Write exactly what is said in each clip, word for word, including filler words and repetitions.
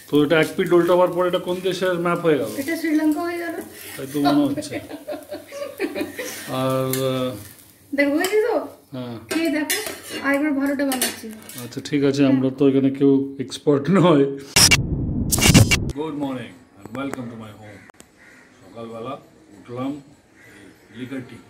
তো এটা এক পিট উল্টাবার পর এটা কোন দেশের ম্যাপ হয়ে গেল? এটা শ্রীলঙ্কা হয়ে গেল তাই তো মনে হচ্ছে। আর দেখো বুঝলি তো? হ্যাঁ খেয়ে দেখো আরেকবার ভালোটা বানাচ্ছি। আচ্ছা ঠিক আছে, আমরা তো এখানে কেউ এক্সপার্ট নয়। Good morning and welcome to my home. সকালবেলা উঠলাম, লিকার টি।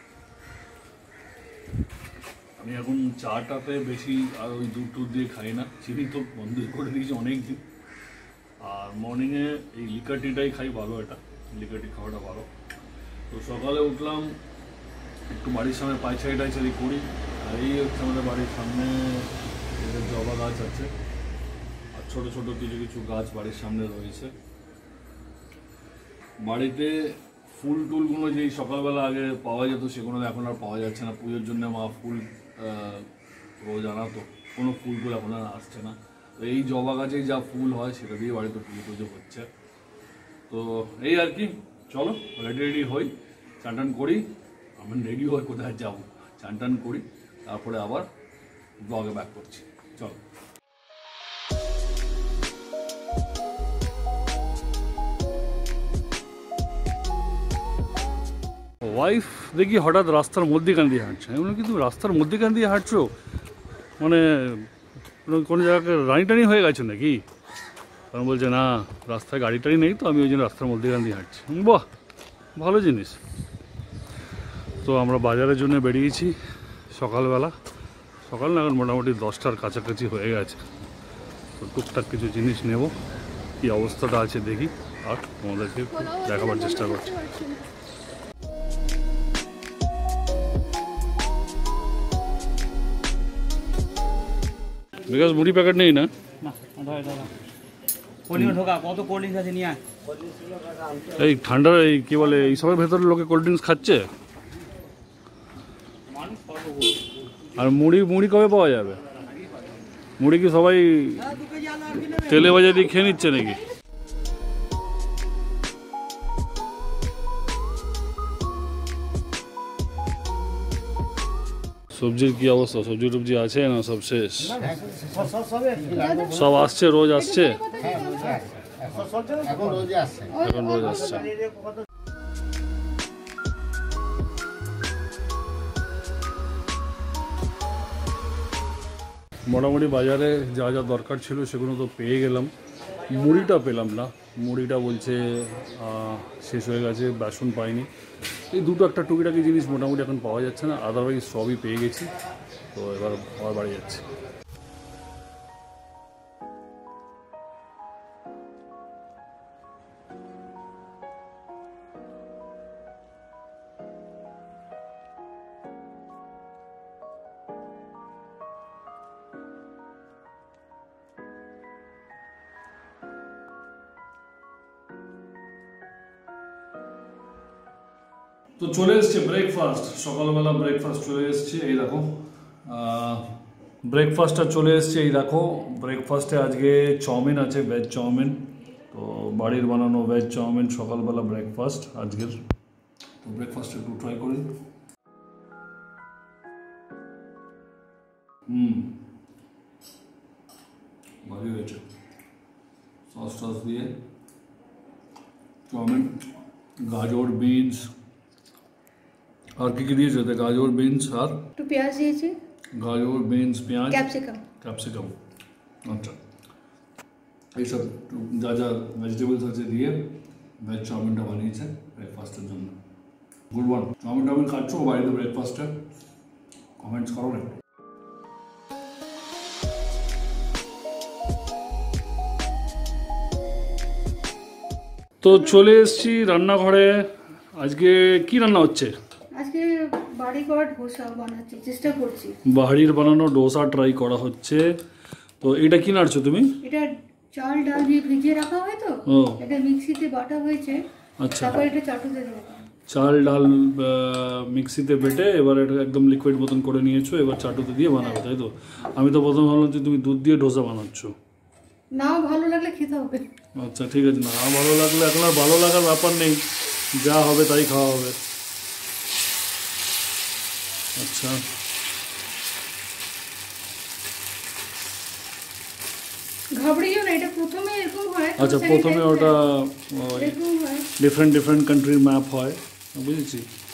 আমি এখন চাটাতে বেশি আর ওই দুধ টুধ দিয়ে খাই না, চিনি তো বন্ধ করে দিয়েছি অনেক দিন। আর মর্নিংয়ে এই লিকার টিটাই খাই, ভালো, এটা লিকার টি খাওয়াটা ভালো। তো সকালে উঠলাম, একটু বাড়ির সামনে পাইচারি টাইচারি করি। আর এই হচ্ছে আমাদের বাড়ির সামনে জবা গাছ আছে, আর ছোটো ছোটো কিছু কিছু গাছ বাড়ির সামনে রয়েছে। বাড়িতে ফুল টুলগুলো যেই সকালবেলা আগে পাওয়া যেত সেগুলো এখন আর পাওয়া যাচ্ছে না। পুজোর জন্য মা ফুল রোজ আনাতো, কোনো ফুল টুল এখন আর আসছে না। তো এই জবা গাছে যা ফুল হয় সেটা দিয়ে বাড়িতে পুজো টুজো হচ্ছে। তো এই আর কি, চলো রেডি রেডি হই, চান টান করি। আমি রেডি হয়ে কোথায় যাবো, চান টান করি, তারপরে আবার ব্লগে ব্যাক করছি। চলো। ওয়াইফ দেখি হঠাৎ রাস্তার মধ্যেখান দিয়ে হাঁটছে। আমি বললাম, কিন্তু রাস্তার মধ্যেখান দিয়ে হাঁটছো মানে কোনো জায়গায় রানি টানি হয়ে গেছো নাকি? কারণ বলছে না, রাস্তায় গাড়ি টাড়ি নেই তো, আমি ওই জন্য রাস্তার মধ্যেখান দিয়ে হাঁটছি। বাহ, ভালো জিনিস। তো আমরা বাজারের জন্য বেরিয়েছি সকালবেলা। সকাল না, এখন মোটামুটি দশটার কাছাকাছি হয়ে গেছে। তো টুকটাক কিছু জিনিস নেব, কী অবস্থাটা আছে দেখি, আর তোমাদেরকে দেখাবার চেষ্টা করছি। বিকাশ মুড়ি প্যাকেট নেই না? এই ঠান্ডার এই কি বলে এইসবের ভেতরে লোকে কোল্ড ড্রিঙ্কস খাচ্ছে। আর মুড়ি মুড়ি কবে পাওয়া যাবে? মুড়ি কি সবাই তেলে ভাজা দিয়ে খেয়ে নিচ্ছে নাকি? সবজির কি অবস্থা? সবজি টবজি আছে না সব শেষ? সব আসছে, রোজ আসছে, এখন রোজ আসছে। মোটামুটি বাজারে যা যা দরকার ছিল সেগুলো তো পেয়ে গেলাম। মুড়িটা পেলাম না, মুড়িটা বলছে শেষ হয়ে গেছে, বেসন পাইনি। এই দুটো একটা টুকিটাকি জিনিস মোটামুটি এখন পাওয়া যাচ্ছে না, আদারওয়াইজ সবই পেয়ে গেছি। তো এবার আবার বাড়ি যাচ্ছি। তো চলে এসছে ব্রেকফাস্ট, সকালবেলা ব্রেকফাস্ট চলে এসছে। এই দেখো ব্রেকফাস্টটা চলে এসছে। এই দেখো ব্রেকফাস্টে আজকে চাউমিন আছে, ভেজ চাউমিন। তো বাড়ির বানানো ভেজ চাউমিন সকালবেলা ব্রেকফাস্ট আজকের। তো ব্রেকফাস্ট একটু ট্রাই করি। হুম, ভালোই হয়েছে, সস টস দিয়ে চাউমিন। গাজর, বিনস, আর কি কি দিয়েছে? গাজর, বিনস আর একটু পেঁয়াজ দিয়েছি। গাজর, বিনস, পেঁয়াজ, ক্যাপসিকাম ক্যাপসিকাম আচ্ছা, এইসব যা যা ভেজিটেবলস আছে দিয়ে ভেজ চাউমিনটা বানিয়েছে ব্রেকফাস্টের জন্য। Good one. চাউমিন টাউমিন খাচ্ছ বাড়িতে ব্রেকফাস্টে? কমেন্টস করো না। তো চলে এসেছি রান্নাঘরে। আজকে কি রান্না হচ্ছে? আজকে বাড়ি করা ডোসা বানাচ্ছি, চেষ্টা করছি। বাড়ির বানানো ডোসা ট্রাই করা হচ্ছে। তো এটা কি নাড়ছো তুমি? এটা চাল ডাল দিয়ে ভিজিয়ে রাখা হয়, তো এটা মিক্সিতে বাটা হয়েছে। আচ্ছা, তারপর এটা চাটুতে দেবো। চাল ডাল মিক্সিতে বেটে এবার এটা একদম লিকুইড মতন করে নিয়েছো, এবার চাটুতে দিয়ে বানাবে, তাই তো? আমি তো প্রথম ভাবলাম যে তুমি দুধ দিয়ে ডোসা বানাচ্ছো। না, ভালো লাগলে খেতে হবে। আচ্ছা ঠিক আছে, না ভালো লাগলে এখন আর ভালো লাগার ব্যাপার নেই, যা হবে তাই খাওয়া হবে। আচ্ছা, ঘাবড়িও না, এটা প্রথমে এরকম হয়। আচ্ছা, প্রথমে ওটা এরকম হয়, ডিফারেন্ট ডিফারেন্ট কান্ট্রির ম্যাপ হয়, বুঝেছি।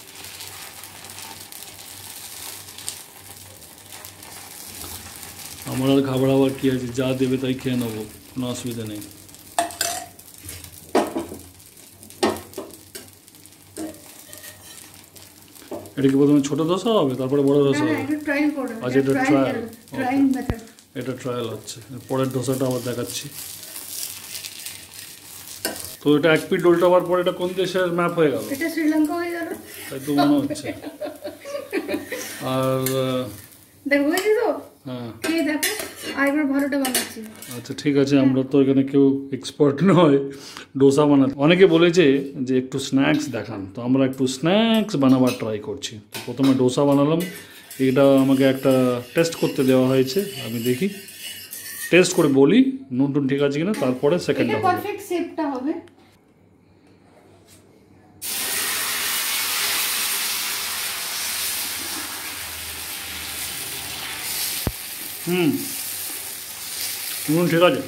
আমার আর ঘাবড়াবার কি আছে, যা দেবে তাই খেয়ে নেবো, কোনো অসুবিধা নেই। এটা কি প্রথমে ছোট দোসা হবে তারপরে বড় দোসা হবে? আচ্ছা, এটা ট্রায়াল, এটা ট্রায়াল হচ্ছে, পরের দোসাটা আবার দেখাচ্ছি। তো এটা এক পিট উল্টাবার পর এটা কোন দেশের ম্যাপ হয়ে গেল? এটা শ্রীলঙ্কা হয়ে গেল, তাই তো মনে হচ্ছে। আর দেখো বুঝলি তো, হ্যাঁ খেয়ে দেখো, আরেকবার ভালোটা বানাচ্ছি। আচ্ছা ঠিক আছে, আমরা তো এখানে কেউ এক্সপার্ট নয় ডোসা বানাতে। অনেকে বলেছে যে একটু স্ন্যাক্স দেখান, তো আমরা একটু স্ন্যাক্স বানাবার ট্রাই করছি। তো প্রথমে ডোসা বানালাম, এটা আমাকে একটা টেস্ট করতে দেওয়া হয়েছে, আমি দেখি টেস্ট করে বলি নুন টুন ঠিক আছে কিনা, তারপরে সেকেন্ডটা হবে। পারফেক্ট শেপটা হবে। হুম, নুন ঠিক আছে।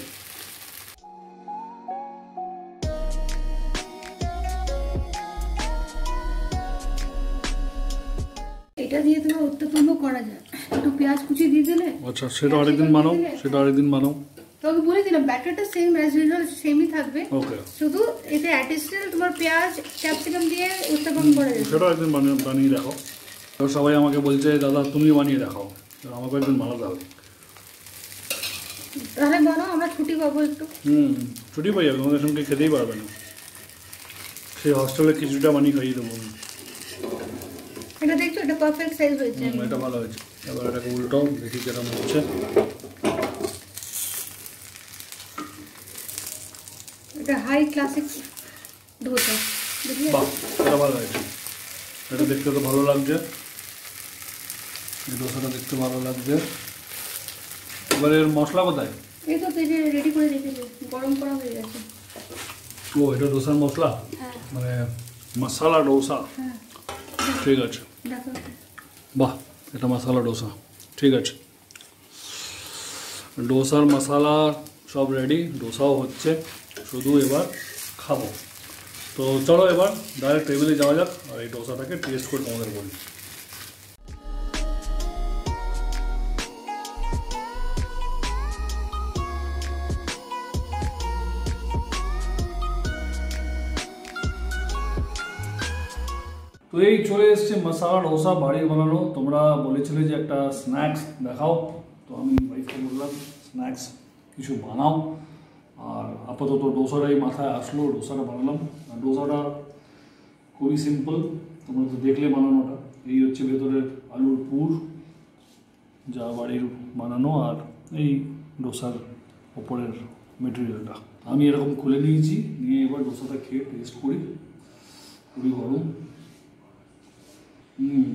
এটা দিয়ে তোমার উত্তপম করা যায়, একটু পেঁয়াজ কুচি দিয়ে দিলে। আচ্ছা, সেটা আরেকদিন বানাও, সেটা আরেকদিন বানাও। তোকে বলে দিলাম ব্যাটারটা সেম অ্যাজ ইউজুয়াল সেমই থাকবে, ওকে। শুধু এতে অ্যাডিশনাল তোমার পেঁয়াজ ক্যাপসিকাম দিয়ে উত্তপম করা যাবে। সেটা একদিন বানিয়ে বানিয়ে দেখাও। তো সবাই আমাকে বলছে দাদা তুমি বানিয়ে দেখাও, আমাকে একদিন বানাতে হবে। তাহলে বানাও, আমরা ছুটি পাবো একটু। হুম, ছুটি পাই যাবে, তোমাদের সঙ্গে খেতেই পারবে না, সেই হস্টেলে কিছুটা বানিয়ে খাইয়ে দেবো। এটা দেখছো, এটা পারফেক্ট সাইজ হয়েছে। এটা ভালো হয়েছে। এবার এটাকে উল্টাও, দেখি কেরম হচ্ছে। এটা হাই ক্লাসিক ডোসা, বাহ, এটা ভালো হয়েছে। এটা দেখতে তো ভালো লাগছে, এই ডোসাটা দেখতে ভালো লাগছে। এবার এর মশলা কোথায়? এই তো পেজে রেডি করে রেখেছে, গরম করা হয়ে গেছে। ও, এটা ডোসার মশলা, হ্যাঁ মানে মশলা ডোসা। হ্যাঁ, ঠিক আছে, দেখো বাহ, এটা মশলা ডোসা, ঠিক আছে। ডোসার মশলা সব রেডি, ডোসাও হচ্ছে, শুধু এবার খাবো। তো চলো এবার ডাইরেক্ট টেবিলে যাওয়া যাক, আর এই ডোসাটাকে টেস্ট করে তোমাদের বলি। তো এই চলে এসছে মশলা ডোসা বাড়ির বানানো। তোমরা বলেছিলে যে একটা স্ন্যাক্স দেখাও, তো আমি ওয়াইফকে বললাম স্ন্যাক্স কিছু বানাও। আর আপাতত ডোসাটাই মাথায় আসলো, ডোসাটা বানালাম। আর ডোসাটা খুবই সিম্পল, তোমরা তো দেখলে বানানোটা। এই হচ্ছে ভেতরের আলুর পুর, যা বাড়ির বানানো, আর এই ডোসার ওপরের মেটেরিয়ালটা আমি এরকম খুলে নিয়েছি। নিয়ে এবার ডোসাটা খেয়ে টেস্ট করি, খুবই গরম। হুম,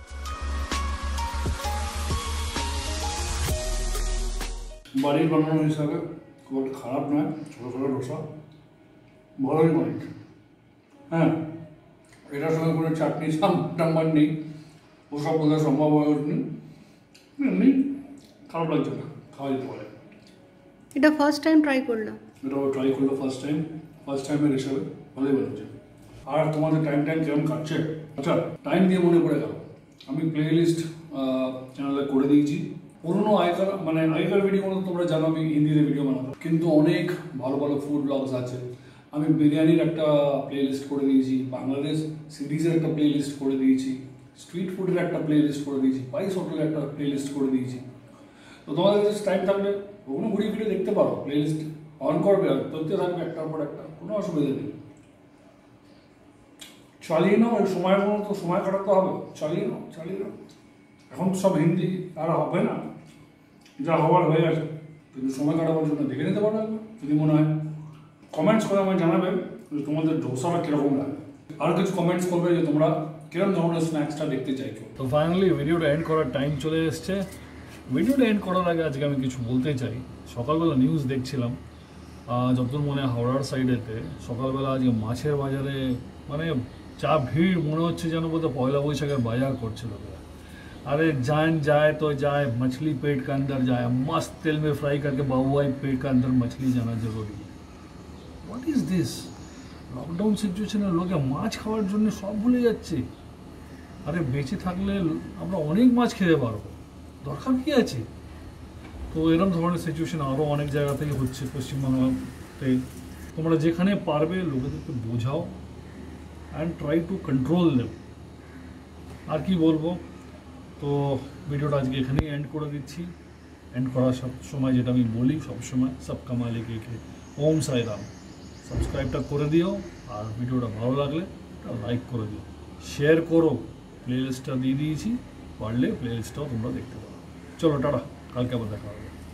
বাড়ির বানানো হিসাবে খুব একটা খারাপ নয়, ছোটো ছোটো ডোসা ভালোই বানিয়েছে। হ্যাঁ, এটার সঙ্গে কোনো চাটনি নাম্বার নেই, ওসব বোঝা সম্ভব হয়ে ওঠেনি, এমনি খারাপ লাগছে না, খাওয়া যেতে পারে। এটা ফার্স্ট টাইম ট্রাই করলাম, এটাও ট্রাই করলো ফার্স্ট টাইম, ফার্স্ট টাইমের হিসাবে ভালোই বানিয়েছে। আর তোমাদের টাইম টাইম কেমন কাটছে? আচ্ছা, টাইম দিয়ে মনে পড়ে গেল, আমি প্লে লিস্ট চ্যানেলে করে দিয়েছি। পুরোনো আগেকার মানে আগেকার ভিডিওগুলো তোমরা জানো আমি হিন্দিতে ভিডিও বানাতাম, কিন্তু অনেক ভালো ভালো ফুড ব্লগস আছে। আমি বিরিয়ানির একটা প্লে লিস্ট করে দিয়েছি, বাংলাদেশ সিরিজের একটা প্লে লিস্ট করে দিয়েছি, স্ট্রিট ফুডের একটা প্লে লিস্ট করে দিয়েছি, স্পাইস হোটেলের একটা প্লে লিস্ট করে দিয়েছি। তো তোমাদের কাছে টাইম থাকলে ওগুলো ঘুরিয়ে ফিরে দেখতে পারো, প্লে লিস্ট অন করবে আর চলতে থাকবে একটার পর একটা, কোনো অসুবিধা নেই। চালিয়ে নাও, এই সময়ের মতো তো সময় কাটাতে হবে, চালিয়ে নাও চালিয়ে নাও। এখন তো সব হিন্দি আর হবে না, যা হওয়ার হয়ে গেছে, কিন্তু সময় কাটাবার জন্য দেখে নিতে পারো যদি মনে হয়। কমেন্টস করে আমায় জানাবে যে তোমাদের ডোসাটা কীরকম লাগে, আর কিছু কমেন্টস করবে যে তোমরা কিরকম ধরনের স্ন্যাক্সটা দেখতে চাইছো। তো ফাইনালি ভিডিওটা এন্ড করার টাইম চলে এসছে। ভিডিওটা এন্ড করার আগে আজকে আমি কিছু বলতে চাই। সকালবেলা নিউজ দেখছিলাম, যতদূর মনে হয় হাওড়ার সাইডেতে সকালবেলা আজকে মাছের বাজারে মানে যা ভিড়, মনে হচ্ছে যেন বোধহয় পয়লা বৈশাখের বাজার করছিল। अरे जान जाए तो जाए, मछली पेट के अंदर जाए, मस्त तेल में फ्राई करके बाहुआई पेट के अंदर मछली जाना जरूरी है। What is this? লকডাউন সিচুয়েশনে লোকে মাছ খাওয়ার জন্য সব ভুলে যাচ্ছে। আরে বেঁচে থাকলে আমরা অনেক মাছ খেতে পারবো, দরকার কি আছে? তো এরকম ধরনের সিচুয়েশন আরও অনেক জায়গাতেই হচ্ছে পশ্চিমবাংলাতে। তোমরা যেখানে পারবে লোকেদেরকে বোঝাও and try to control them. আর কি বলবো, তো ভিডিওটা আজকে এখানেই এন্ড করে দিচ্ছি। এন্ড করার সব সময় যেটা আমি বলি সবসময়, সব কামালে কে কে ওম সাই রাম। সাবস্ক্রাইবটা করে দিও, আর ভিডিওটা ভালো লাগলে লাইক করে দিও, শেয়ার করো। প্লে লিস্টটা দিয়ে দিয়েছি, পারলে প্লে লিস্টটাও তোমরা দেখতে পারো। চলো টাটা, কালকে আবার দেখা হবে।